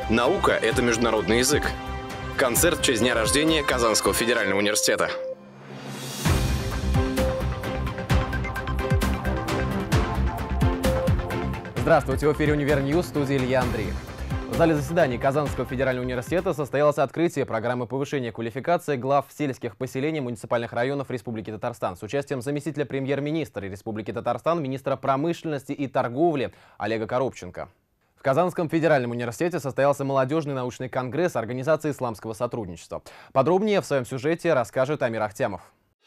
Наука – это международный язык. Концерт в честь дня рождения Казанского федерального университета. Здравствуйте, в эфире «Универньюз», в студии Илья Андреев. В зале заседаний Казанского федерального университета состоялось открытие программы повышения квалификации глав сельских поселений муниципальных районов Республики Татарстан с участием заместителя премьер-министра Республики Татарстан, министра промышленности и торговли Олега Коробченко. В Казанском федеральном университете состоялся молодежный научный конгресс Организации исламского сотрудничества. Подробнее в своем сюжете расскажет Амир Ахтямов.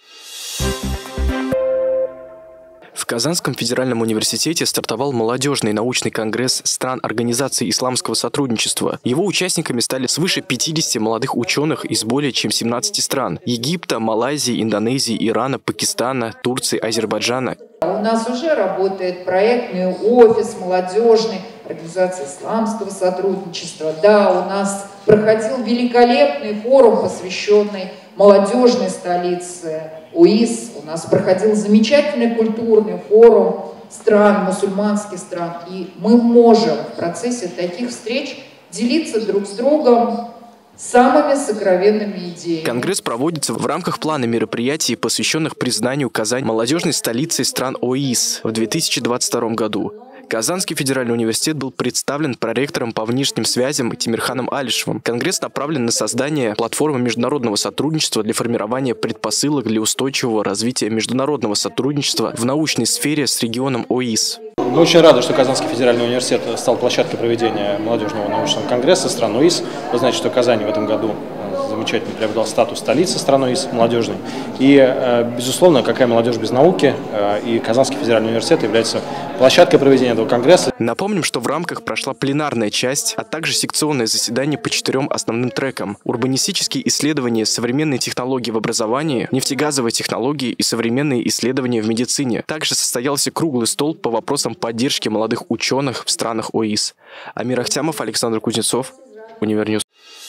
В Казанском федеральном университете стартовал молодежный научный конгресс стран Организации исламского сотрудничества. Его участниками стали свыше 50 молодых ученых из более чем 17 стран – Египта, Малайзии, Индонезии, Ирана, Пакистана, Турции, Азербайджана. У нас уже работает проектный офис молодежный Организации исламского сотрудничества. Да, у нас проходил великолепный форум, посвященный молодежной столице ОИС. У нас проходил замечательный культурный форум стран, мусульманских стран. И мы можем в процессе таких встреч делиться друг с другом самыми сокровенными идеями. Конгресс проводится в рамках плана мероприятий, посвященных признанию Казани молодежной столицей стран ОИС в 2022 году. Казанский федеральный университет был представлен проректором по внешним связям Тимирханом Алишевым. Конгресс направлен на создание платформы международного сотрудничества для формирования предпосылок для устойчивого развития международного сотрудничества в научной сфере с регионом ОИС. Мы очень рады, что Казанский федеральный университет стал площадкой проведения молодежного научного конгресса стран ОИС. Вы знаете, что Казань в этом году замечательно приобрел статус столицы страны ОИС молодежной. И, безусловно, какая молодежь без науки, и Казанский федеральный университет является площадкой проведения этого конгресса. Напомним, что в рамках прошла пленарная часть, а также секционное заседание по 4 основным трекам: урбанистические исследования, современные технологии в образовании, нефтегазовые технологии и современные исследования в медицине. Также состоялся круглый стол по вопросам поддержки молодых ученых в странах ОИС. Амир Ахтямов, Александр Кузнецов, Универньюз.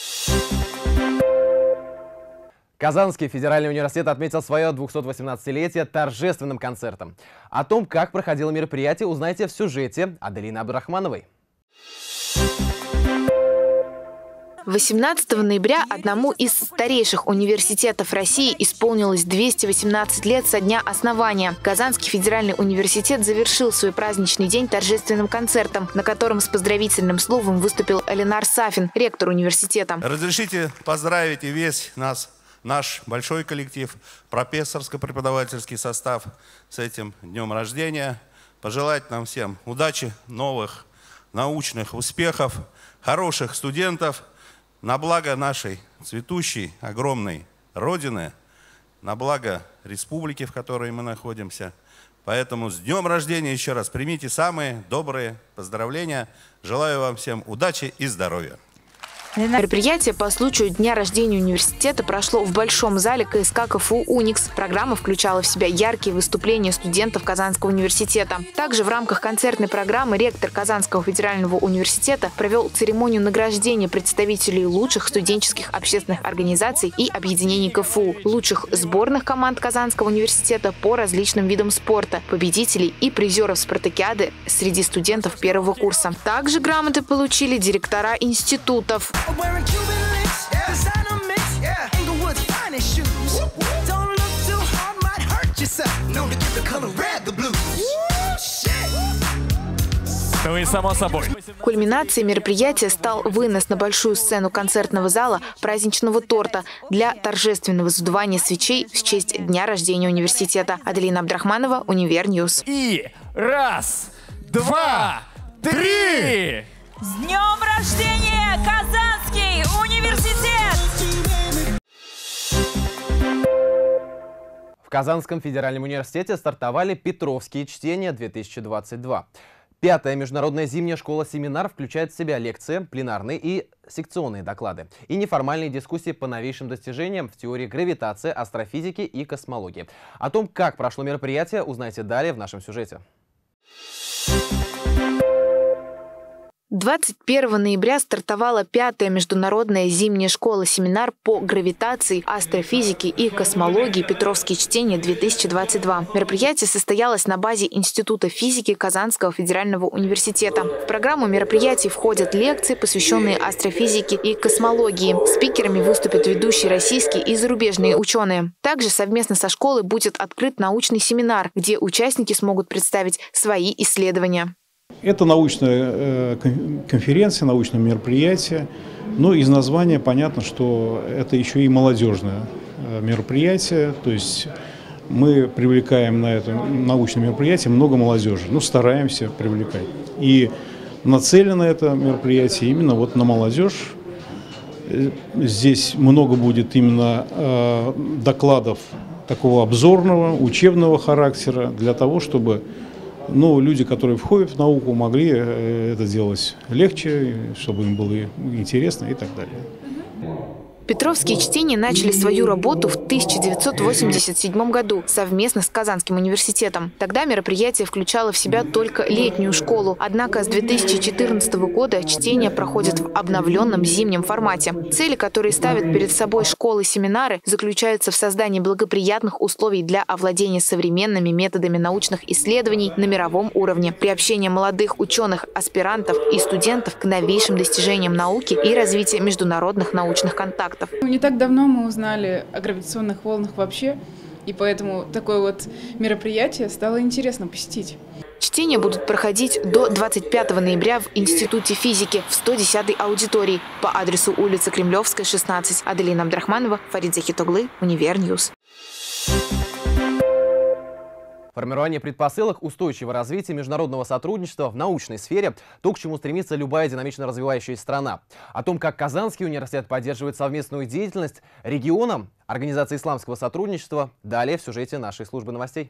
Казанский федеральный университет отметил свое 218-летие торжественным концертом. О том, как проходило мероприятие, узнаете в сюжете Аделины Абдрахмановой. 18 ноября одному из старейших университетов России исполнилось 218 лет со дня основания. Казанский федеральный университет завершил свой праздничный день торжественным концертом, на котором с поздравительным словом выступил Элинар Сафин, ректор университета. Разрешите поздравить и весь наш большой коллектив, профессорско-преподавательский состав с этим днем рождения. Пожелать нам всем удачи, новых научных успехов, хороших студентов, на благо нашей цветущей, огромной Родины, на благо республики, в которой мы находимся. Поэтому с днем рождения еще раз примите самые добрые поздравления. Желаю вам всем удачи и здоровья. Мероприятие по случаю дня рождения университета прошло в Большом зале КСК КФУ «Уникс». Программа включала в себя яркие выступления студентов Казанского университета. Также в рамках концертной программы ректор Казанского федерального университета провел церемонию награждения представителей лучших студенческих общественных организаций и объединений КФУ, лучших сборных команд Казанского университета по различным видам спорта, победителей и призеров спартакиады среди студентов первого курса. Также грамоты получили директора институтов. Само собой. Кульминацией мероприятия стал вынос на большую сцену концертного зала праздничного торта для торжественного задувания свечей в честь дня рождения университета. Аделина Абдрахманова, Универньюз. И раз, два, три! С днем рождения, Казанский университет! В Казанском федеральном университете стартовали Петровские чтения-2022. 5-я международная зимняя школа-семинар включает в себя лекции, пленарные и секционные доклады и неформальные дискуссии по новейшим достижениям в теории гравитации, астрофизики и космологии. О том, как прошло мероприятие, узнаете далее в нашем сюжете. 21 ноября стартовала 5-я международная зимняя школа-семинар по гравитации, астрофизике и космологии «Петровские чтения-2022». Мероприятие состоялось на базе Института физики Казанского федерального университета. В программу мероприятий входят лекции, посвященные астрофизике и космологии. Спикерами выступят ведущие российские и зарубежные ученые. Также совместно со школой будет открыт научный семинар, где участники смогут представить свои исследования. Это научная конференция, научное мероприятие. Но из названия понятно, что это еще и молодежное мероприятие. То есть мы привлекаем на это научное мероприятие много молодежи. Ну, стараемся привлекать. И нацелено это мероприятие именно вот на молодежь. Здесь много будет именно докладов такого обзорного, учебного характера для того, чтобы люди, которые входят в науку, могли это делать легче, чтобы им было интересно и так далее. Петровские чтения начали свою работу в 1987 году совместно с Казанским университетом. Тогда мероприятие включало в себя только летнюю школу. Однако с 2014 года чтения проходят в обновленном зимнем формате. Цели, которые ставят перед собой школы-семинары, заключаются в создании благоприятных условий для овладения современными методами научных исследований на мировом уровне, приобщения молодых ученых, аспирантов и студентов к новейшим достижениям науки и развития международных научных контактов. Не так давно мы узнали о гравитационных волнах вообще, и поэтому такое вот мероприятие стало интересно посетить. Чтения будут проходить до 25 ноября в Институте физики в 110-й аудитории по адресу улица Кремлевская, 16. Аделина Абдрахманова, Фарид Захитоглы, Универньюз. Формирование предпосылок устойчивого развития международного сотрудничества в научной сфере – то, к чему стремится любая динамично развивающаяся страна. О том, как Казанский университет поддерживает совместную деятельность регионам Организации исламского сотрудничества, далее в сюжете нашей службы новостей.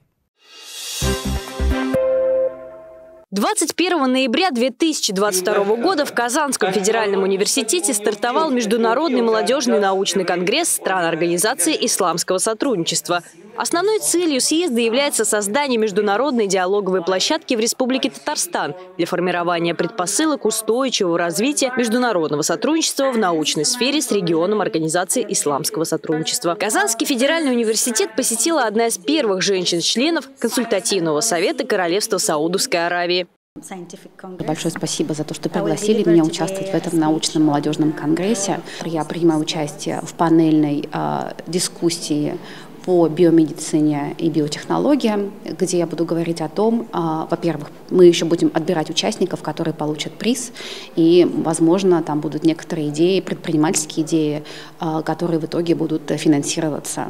21 ноября 2022 года в Казанском федеральном университете стартовал Международный молодежный научный конгресс стран Организации исламского сотрудничества. Основной целью съезда является создание международной диалоговой площадки в Республике Татарстан для формирования предпосылок устойчивого развития международного сотрудничества в научной сфере с регионом Организации исламского сотрудничества. Казанский федеральный университет посетила одна из первых женщин-членов Консультативного совета Королевства Саудовской Аравии. Большое спасибо за то, что пригласили меня участвовать в этом научном молодежном конгрессе. Я принимаю участие в панельной дискуссии по биомедицине и биотехнологиям, где я буду говорить о том, во-первых, мы еще будем отбирать участников, которые получат приз, и, возможно, там будут некоторые идеи, предпринимательские идеи, которые в итоге будут финансироваться.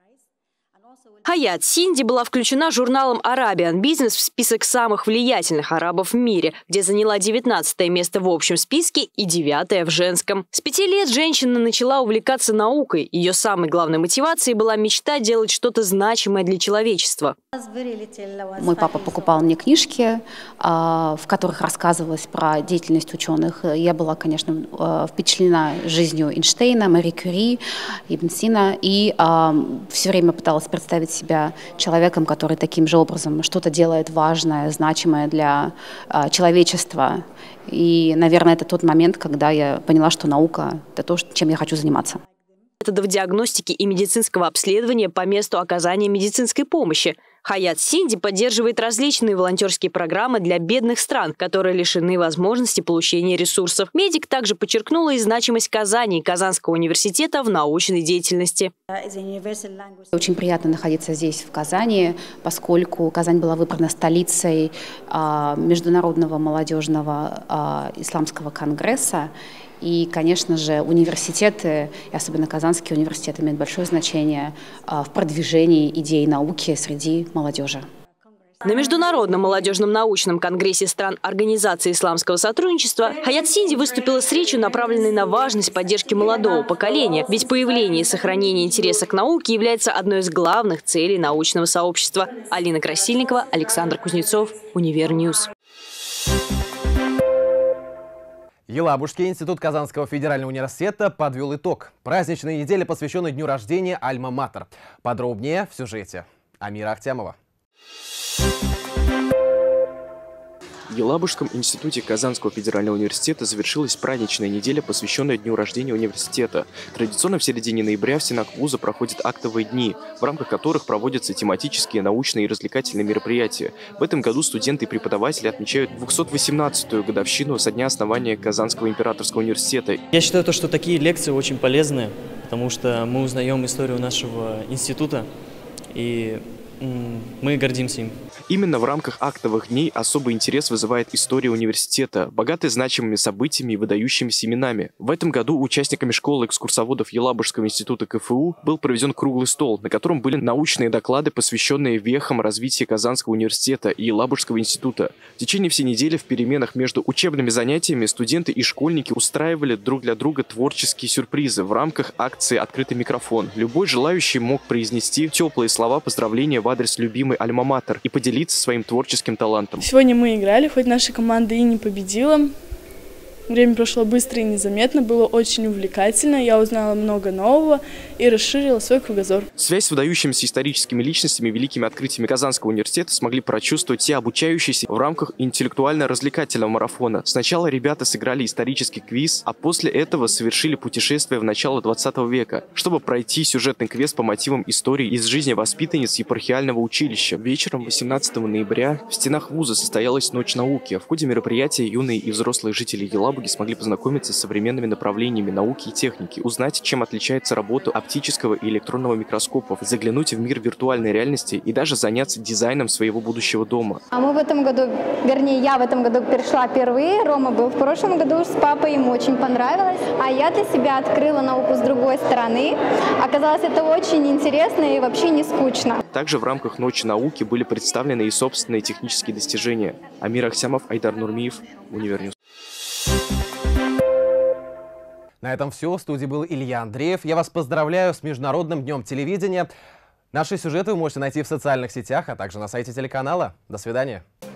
Хаят Синди была включена журналом Arabian Business в список самых влиятельных арабов в мире, где заняла 19-е место в общем списке и 9-е в женском. С 5 лет женщина начала увлекаться наукой. Ее самой главной мотивацией была мечта делать что-то значимое для человечества. Мой папа покупал мне книжки, в которых рассказывалось про деятельность ученых. Я была, конечно, впечатлена жизнью Эйнштейна, Мари Кюри, Ибн Сина, и все время пыталась представить себя человеком, который таким же образом что-то делает важное, значимое для человечества. И, наверное, это тот момент, когда я поняла, что наука – это то, чем я хочу заниматься. Методов диагностики и медицинского обследования по месту оказания медицинской помощи. Хаят Синди поддерживает различные волонтерские программы для бедных стран, которые лишены возможности получения ресурсов. Медик также подчеркнула и значимость Казани и Казанского университета в научной деятельности. Очень приятно находиться здесь, в Казани, поскольку Казань была выбрана столицей Международного молодежного исламского конгресса. И, конечно же, университеты, и особенно Казанский университет, имеют большое значение в продвижении идей науки среди молодежи. На Международном молодежном научном конгрессе стран Организации исламского сотрудничества Хаят Синди выступила с речью, направленной на важность поддержки молодого поколения, ведь появление и сохранение интереса к науке является одной из главных целей научного сообщества. Алина Красильникова, Александр Кузнецов, Универньюз. Елабужский институт Казанского федерального университета подвел итог. Праздничная неделя посвящена дню рождения Альма-Матер. Подробнее в сюжете Амира Ахтямова. В Елабужском институте Казанского федерального университета завершилась праздничная неделя, посвященная дню рождения университета. Традиционно в середине ноября в стенах вуза проходят актовые дни, в рамках которых проводятся тематические, научные и развлекательные мероприятия. В этом году студенты и преподаватели отмечают 218-ю годовщину со дня основания Казанского императорского университета. Я считаю, что такие лекции очень полезны, потому что мы узнаем историю нашего института, и мы гордимся им. Именно в рамках актовых дней особый интерес вызывает история университета, богатая значимыми событиями и выдающимися именами. В этом году участниками школы экскурсоводов Елабужского института КФУ был проведен круглый стол, на котором были научные доклады, посвященные вехам развития Казанского университета и Елабужского института. В течение всей недели в переменах между учебными занятиями студенты и школьники устраивали друг для друга творческие сюрпризы в рамках акции «Открытый микрофон». Любой желающий мог произнести теплые слова поздравления в адрес любимой альма-матер и поделиться своим творческим талантом. Сегодня мы играли, хоть наша команда и не победила. Время прошло быстро и незаметно, было очень увлекательно, я узнала много нового и расширила свой кругозор. Связь с выдающимися историческими личностями и великими открытиями Казанского университета смогли прочувствовать все обучающиеся в рамках интеллектуально-развлекательного марафона. Сначала ребята сыграли исторический квиз, а после этого совершили путешествие в начало 20 века, чтобы пройти сюжетный квест по мотивам истории из жизни воспитанниц епархиального училища. Вечером 18 ноября в стенах вуза состоялась Ночь науки. В ходе мероприятия юные и взрослые жители Елабуги смогли познакомиться с современными направлениями науки и техники, узнать, чем отличается работа оптического и электронного микроскопов, заглянуть в мир виртуальной реальности и даже заняться дизайном своего будущего дома. А мы в этом году, вернее, я в этом году пришла впервые, Рома был в прошлом году с папой, ему очень понравилось, а я для себя открыла науку с другой стороны. Оказалось, это очень интересно и вообще не скучно. Также в рамках Ночи науки были представлены и собственные технические достижения. Амир Ахсямов, Айдар Нурмиев, Универньюз. На этом все. В студии был Илья Андреев. Я вас поздравляю с Международным днем телевидения. Наши сюжеты вы можете найти в социальных сетях, а также на сайте телеканала. До свидания.